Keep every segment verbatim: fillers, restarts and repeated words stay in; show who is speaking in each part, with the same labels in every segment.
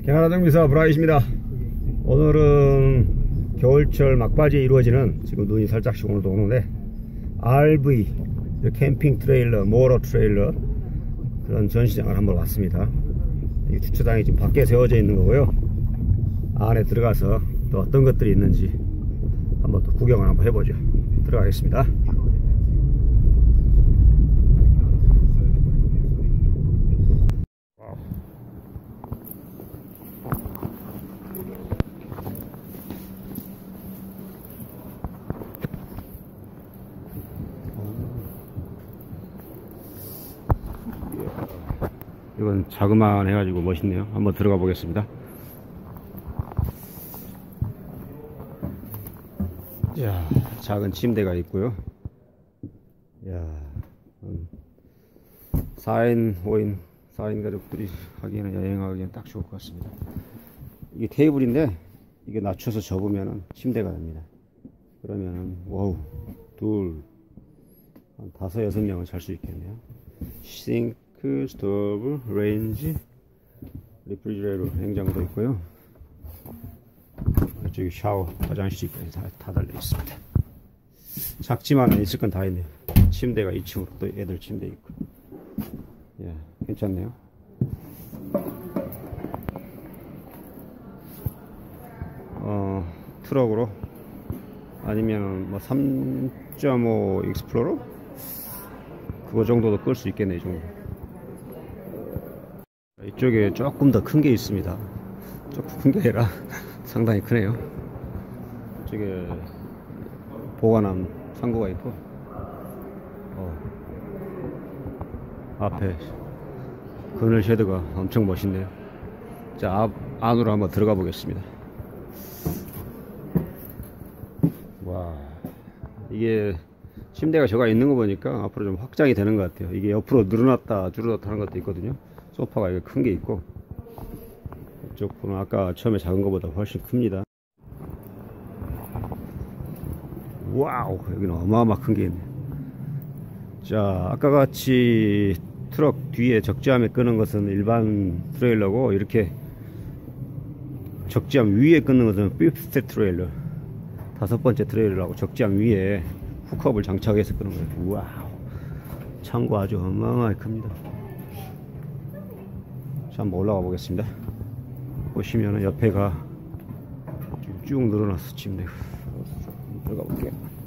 Speaker 1: 캐나다 정비사 브라이트입니다. 오늘은 겨울철 막바지에 이루어지는, 지금 눈이 살짝씩 오늘도 오는데, 알브이 캠핑 트레일러, 모터 트레일러 그런 전시장을 한번 왔습니다. 이 주차장이 지금 밖에 세워져 있는 거고요. 안에 들어가서 또 어떤 것들이 있는지 한번 또 구경을 한번 해보죠. 들어가겠습니다. 이건 자그마한 해가지고 멋있네요. 한번 들어가 보겠습니다. 야, 작은 침대가 있고요. 야, 음, 사 인, 오 인, 사 인 가족들이 하기에는, 여행하기에는 딱 좋을 것 같습니다. 이게 테이블인데, 이게 낮춰서 접으면 침대가 됩니다. 그러면은, 와우, 둘, 한 다섯, 여섯 명은 잘 수 있겠네요. 싱크, 스토브, 레인지, 리프리지레이터, 냉장고도 있고요. 이쪽에 샤워, 화장실까지 다, 다 달려 있습니다. 작지만은 있을 건 다 있네요. 침대가 이 층으로 또 애들 침대 있고. 예, 괜찮네요. 어, 트럭으로 아니면 뭐 삼 점 오 익스플로러? 그거 정도도 끌 수 있겠네, 이 정도. 이쪽에 조금 더 큰 게 있습니다. 조금 큰 게 아니라 상당히 크네요. 이쪽에 보관함 창고가 있고, 어, 앞에 그늘 쉐드가 엄청 멋있네요. 자, 앞, 안으로 한번 들어가 보겠습니다. 와, 이게 침대가 저가 있는 거 보니까 앞으로 좀 확장이 되는 것 같아요. 이게 옆으로 늘어났다 줄어들었다 하는 것도 있거든요. 소파가 이게 큰 게 있고, 이쪽 보면 아까 처음에 작은 것보다 훨씬 큽니다. 와우, 여기는 어마어마 큰 게 있네. 자, 아까 같이 트럭 뒤에 적재함에 끄는 것은 일반 트레일러고, 이렇게 적재함 위에 끄는 것은 피프트 트레일러, 다섯 번째 트레일러라고 적재함 위에 훅업을 장착해서 끄는 거예요. 와우, 창고 아주 어마어마하게 큽니다. 자, 한번 올라가 보겠습니다. 보시면은 옆에가 쭉 늘어났어, 침대가. 들어가 볼게요.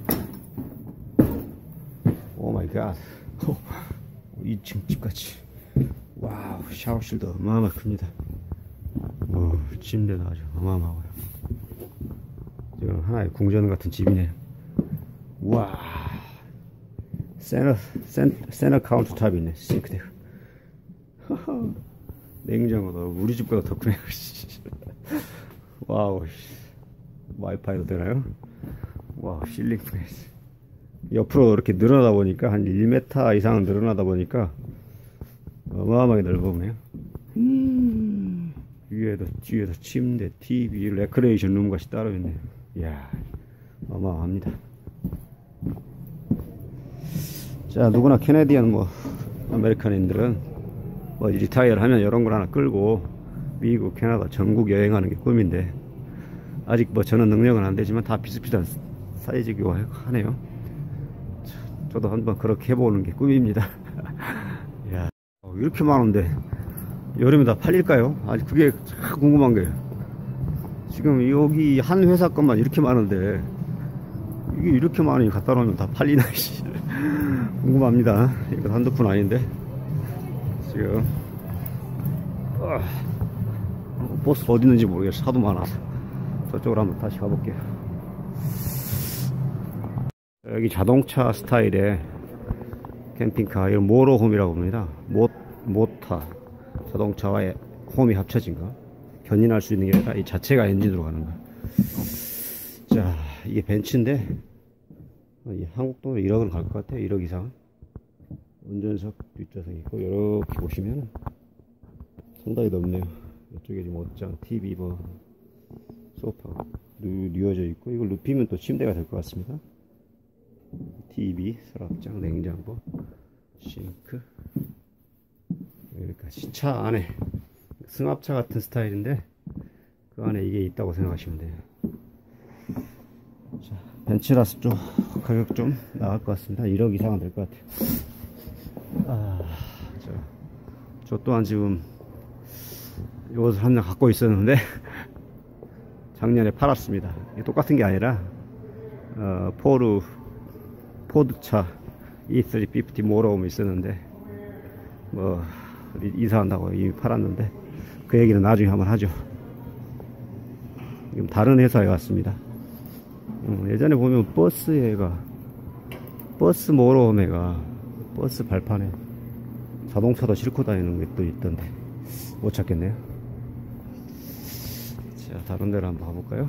Speaker 1: 오 마이 갓. 이 층 집같이. 와우, 샤워실도 어마어마 큽니다. 오, 침대도 아주 어마어마하고요. 지금 하나의 궁전 같은 집이네요. 와, 세너, 센, 세너 카운터탑이 있네. 싱크대가. 냉장고도 우리 집보다 더 크네요. 와우, 와이파이도 되나요? 와우, 실링 프레스. 옆으로 이렇게 늘어나다 보니까 한 일 미터 이상은 늘어나다 보니까 어마어마하게 넓어보네요. 음, 위에도 뒤에도 침대, 티비, 레크레이션 룸 같이 따로 있네요. 이야, 어마어마합니다. 자, 누구나 캐네디언 뭐 아메리칸인들은 뭐 리타이어를 하면 이런 걸 하나 끌고 미국, 캐나다 전국 여행하는 게 꿈인데, 아직 뭐 저는 능력은 안 되지만 다 비슷비슷한 사이즈이고 하네요. 저도 한번 그렇게 해보는 게 꿈입니다. 야, 이렇게 많은데 여름에 다 팔릴까요? 아직 그게 참 궁금한 거예요. 지금 여기 한 회사 것만 이렇게 많은데 이게 이렇게 많이 갖다 놓으면 다 팔리나 궁금합니다. 이거 한두 푼 아닌데 지금 어, 버스 어디 있는지 모르겠어. 하도 많아서. 저쪽으로 한번 다시 가볼게요. 여기 자동차 스타일의 캠핑카, 이건 모로홈이라고 합니다. 모, 모타 자동차와 홈이 합쳐진 거. 견인할 수 있는 게 아니라 이 자체가 엔진으로 가는 거. 자, 이게 벤츠인데 한국도 일억은 갈 것 같아요. 일억 이상. 운전석 뒷좌석이 있고, 이렇게 보시면 상당히 넓네요. 이쪽에 지금 옷장, 티비, 뭐 소파 누워져 있고, 이걸 눕히면 또 침대가 될 것 같습니다. 티비, 서랍장, 냉장고, 싱크, 여기까지. 차 안에 승합차 같은 스타일인데 그 안에 이게 있다고 생각하시면 돼요. 자, 벤츠라서 좀 가격 좀 나갈 것 같습니다. 일억 이상은 될 것 같아요. 아, 저, 저 또한 지금 이것을 한 장 갖고 있었는데 작년에 팔았습니다. 이게 똑같은 게 아니라 어, 포르 포드차 이 삼백오십 모로홈이 있었는데 뭐 이사한다고 이미 팔았는데 그 얘기는 나중에 한번 하죠. 지금 다른 회사에 왔습니다. 음, 예전에 보면 버스에가 버스 모로홈에가 버스 발판에 자동차도 싣고 다니는 게 또 있던데 못 찾겠네요. 자, 다른 데로 한번 가볼까요?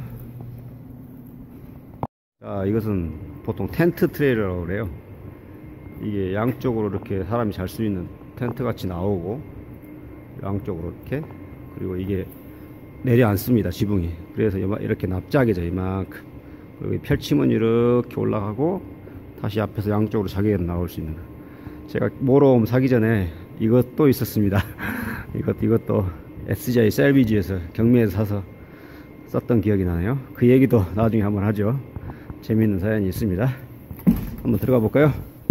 Speaker 1: 자, 이것은 보통 텐트 트레일러라고 그래요. 이게 양쪽으로 이렇게 사람이 잘 수 있는 텐트 같이 나오고 양쪽으로 이렇게, 그리고 이게 내려앉습니다. 지붕이. 그래서 이렇게 납작해져 이만큼. 그리고 펼치면 이렇게 올라가고 다시 앞에서 양쪽으로 자기가 나올 수 있는 거. 제가 모로홈 사기 전에 이것도 있었습니다. 이것, 이것도 에스지아이 셀비지에서 경매에서 사서 썼던 기억이 나네요. 그 얘기도 나중에 한번 하죠. 재미있는 사연이 있습니다. 한번 들어가 볼까요?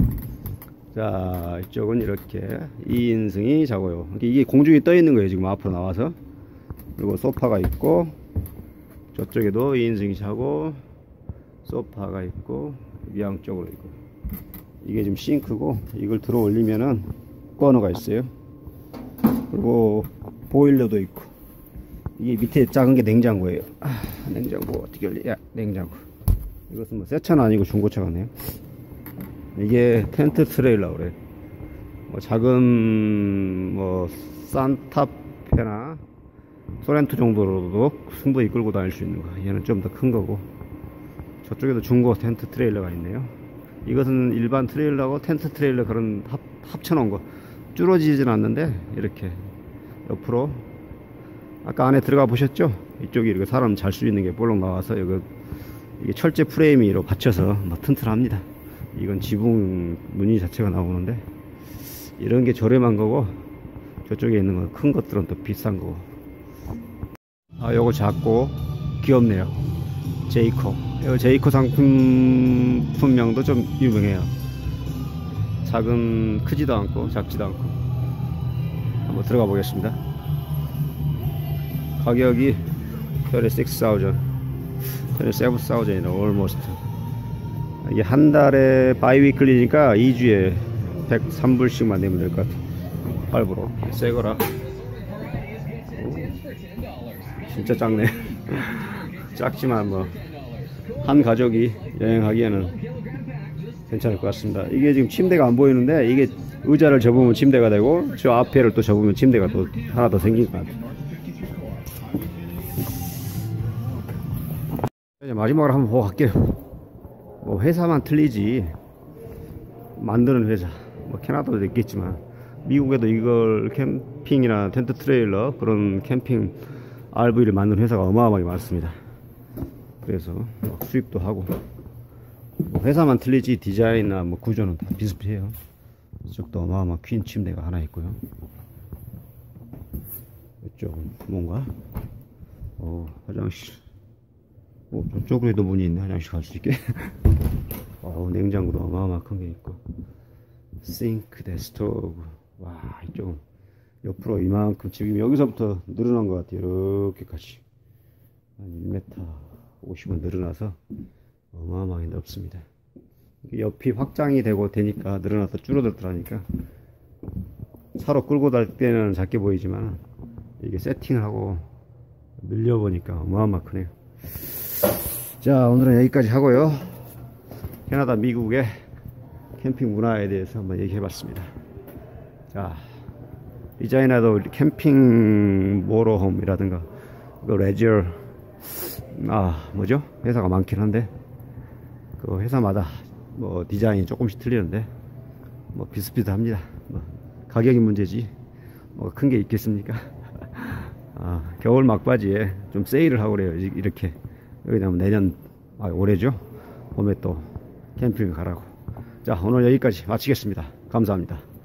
Speaker 1: 자, 이쪽은 이렇게 이 인승이 자고요. 이게 공중에 떠 있는 거예요. 지금 앞으로 나와서. 그리고 소파가 있고 저쪽에도 이 인승이 자고 소파가 있고 위양쪽으로 있고, 이게 지금 싱크고 이걸 들어 올리면은 버너가 있어요. 그리고 보일러도 있고, 이게 밑에 작은 게 냉장고예요. 아, 냉장고 어떻게 올려? 야, 냉장고. 이것은 뭐 새 차는 아니고 중고차 같네요. 이게 텐트 트레일러 그래. 뭐 작은 뭐 산타페나 소렌토 정도로도 충분히 끌고 다닐 수 있는 거. 얘는 좀 더 큰 거고, 저쪽에도 중고 텐트 트레일러가 있네요. 이것은 일반 트레일러하고 텐트 트레일러 그런 합, 합쳐놓은 거. 줄어지진 않는데 이렇게 옆으로, 아까 안에 들어가 보셨죠? 이쪽이 이렇게 사람 잘 수 있는 게 볼록 나와서 여기 이게 철제 프레임으로 받쳐서 막 튼튼합니다. 이건 지붕 무늬 자체가 나오는데 이런 게 저렴한 거고, 저쪽에 있는 건 큰 것들은 또 비싼 거고. 아, 요거 작고 귀엽네요. 제이코. 이 제이코 상품명도 좀 유명해요. 작은, 크지도 않고 작지도 않고. 한번 들어가 보겠습니다. 가격이 삼십육 thousand, 삼십칠 thousand이나 almost. 이게 한 달에 바이위클리니까 이 주에 백삼 불씩만 내면 될 것 같아. 할부로. 새 거라. 진짜 작네. 작지만 뭐 한 가족이 여행하기에는 괜찮을 것 같습니다. 이게 지금 침대가 안 보이는데, 이게 의자를 접으면 침대가 되고 저 앞에를 또 접으면 침대가 또 하나 더 생길 것 같아요. 이제 마지막으로 한번 보고 갈게요. 뭐 회사만 틀리지 만드는 회사, 뭐 캐나다도 있겠지만 미국에도 이걸 캠핑이나 텐트 트레일러 그런 캠핑 알브이를 만드는 회사가 어마어마하게 많습니다. 그래서 막 수입도 하고, 뭐 회사만 틀리지 디자인이나 뭐 구조는 다 비슷해요. 이쪽도 어마어마한 퀸 침대가 하나 있고요. 이쪽은 뭔가 어, 화장실. 어, 저쪽으로도 문이 있네. 화장실 갈 수 있게. 어, 냉장고도 어마어마한 큰 게 있고, 싱크대, 스토브. 와, 이쪽은 옆으로 이만큼, 지금 여기서부터 늘어난 것 같아요. 이렇게까지 한 일 미터 오십은 늘어나서 어마어마하게 넓습니다. 옆이 확장이 되고 되니까 늘어나서 줄어들더라니까. 차로 끌고 다닐 때는 작게 보이지만 이게 세팅을 하고 늘려보니까 어마어마 크네요. 자, 오늘은 여기까지 하고요. 캐나다, 미국의 캠핑 문화에 대해서 한번 얘기해 봤습니다. 자, 디자인에도 캠핑 모로홈이라든가 그 레저, 아 뭐죠? 회사가 많긴 한데 그 회사마다 뭐 디자인이 조금씩 틀리는데 뭐 비슷비슷합니다. 뭐 가격이 문제지 뭐 큰 게 있겠습니까? 아, 겨울 막바지에 좀 세일을 하고 그래요. 이렇게. 왜냐면 내년, 아, 올해죠? 봄에 또 캠핑을 가라고. 자, 오늘 여기까지 마치겠습니다. 감사합니다.